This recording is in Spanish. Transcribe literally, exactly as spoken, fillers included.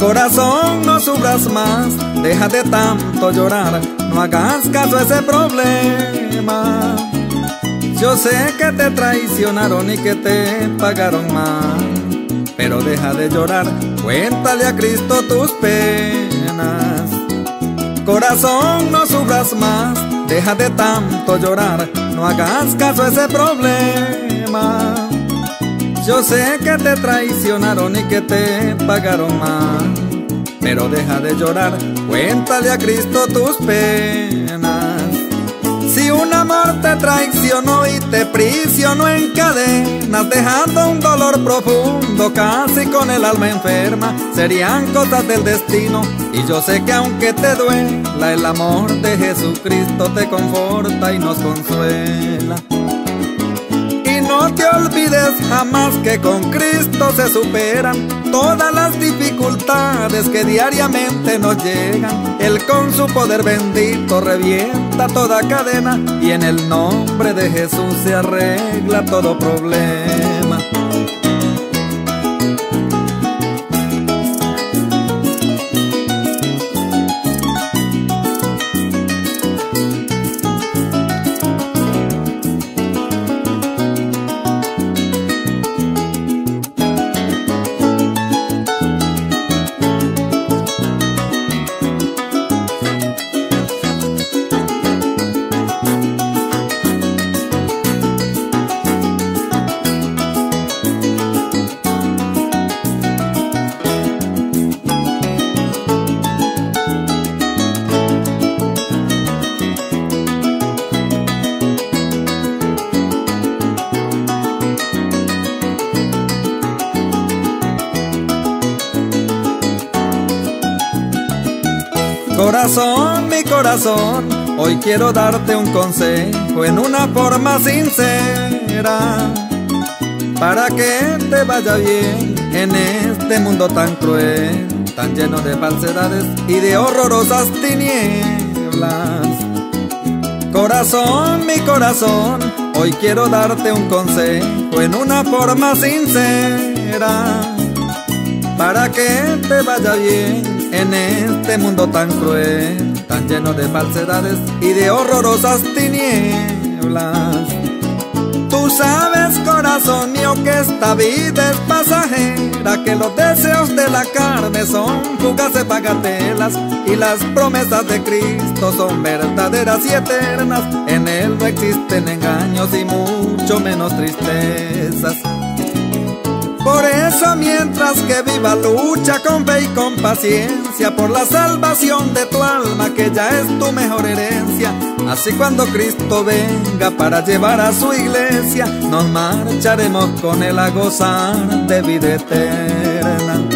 Corazón, no sufras más, deja de tanto llorar, no hagas caso a ese problema. Yo sé que te traicionaron y que te pagaron mal, pero deja de llorar, cuéntale a Cristo tus penas. Corazón, no sufras más, deja de tanto llorar, no hagas caso a ese problema. Yo sé que te traicionaron y que te pagaron mal, pero deja de llorar, cuéntale a Cristo tus penas. Si un amor te traicionó y te prisionó en cadenas, dejando un dolor profundo, casi con el alma enferma, serían cosas del destino. Y yo sé que aunque te duela, el amor de Jesucristo te conforta y nos consuela. No te olvides jamás que con Cristo se superan todas las dificultades que diariamente nos llegan. Él con su poder bendito revienta toda cadena y en el nombre de Jesús se arregla todo problema. Corazón, mi corazón, hoy quiero darte un consejo en una forma sincera, para que te vaya bien en este mundo tan cruel, tan lleno de falsedades y de horrorosas tinieblas. Corazón, mi corazón, hoy quiero darte un consejo en una forma sincera, para que te vaya bien en este mundo tan cruel, tan lleno de falsedades y de horrorosas tinieblas. Tú sabes, corazón mío, que esta vida es pasajera, que los deseos de la carne son fugaces bagatelas y las promesas de Cristo son verdaderas y eternas. En Él no existen engaños y mucho menos tristezas. Por eso mientras que viva, lucha con fe y con paciencia por la salvación de tu alma, que ya es tu mejor herencia. Así cuando Cristo venga para llevar a su iglesia, nos marcharemos con Él a gozar de vida eterna.